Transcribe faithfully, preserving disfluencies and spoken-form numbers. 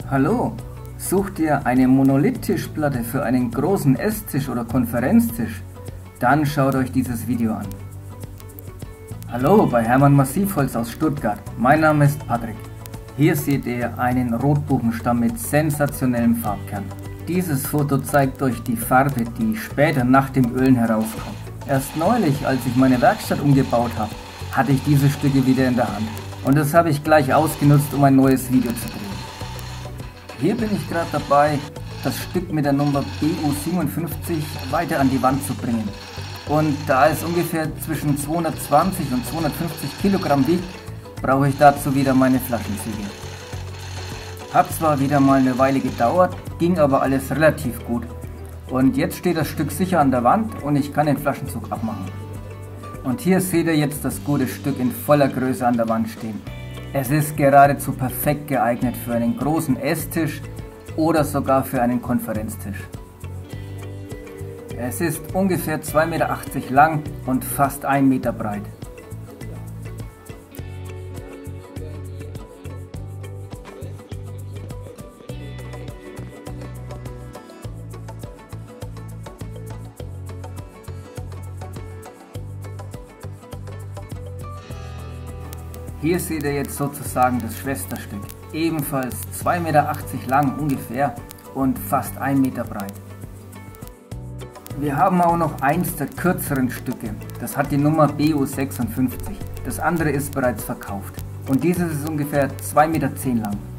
Hallo, sucht ihr eine Monolith-Tischplatte für einen großen Esstisch oder Konferenztisch? Dann schaut euch dieses Video an. Hallo bei Hermann Massivholz aus Stuttgart, mein Name ist Patrick. Hier seht ihr einen Rotbuchenstamm mit sensationellem Farbkern. Dieses Foto zeigt euch die Farbe, die später nach dem Ölen herauskommt. Erst neulich, als ich meine Werkstatt umgebaut habe, hatte ich diese Stücke wieder in der Hand. Und das habe ich gleich ausgenutzt, um ein neues Video zu drehen. Hier bin ich gerade dabei, das Stück mit der Nummer B U siebenundfünfzig weiter an die Wand zu bringen. Und da es ungefähr zwischen zweihundertzwanzig und zweihundertfünfzig Kilogramm wiegt, brauche ich dazu wieder meine Flaschenzüge. Hat zwar wieder mal eine Weile gedauert, ging aber alles relativ gut. Und jetzt steht das Stück sicher an der Wand und ich kann den Flaschenzug abmachen. Und hier seht ihr jetzt das gute Stück in voller Größe an der Wand stehen. Es ist geradezu perfekt geeignet für einen großen Esstisch oder sogar für einen Konferenztisch. Es ist ungefähr zwei Meter achtzig lang und fast ein Meter breit. Hier seht ihr jetzt sozusagen das Schwesterstück, ebenfalls zwei Meter achtzig lang ungefähr und fast ein Meter breit. Wir haben auch noch eins der kürzeren Stücke, das hat die Nummer B U sechsundfünfzig, das andere ist bereits verkauft und dieses ist ungefähr zwei Meter zehn lang.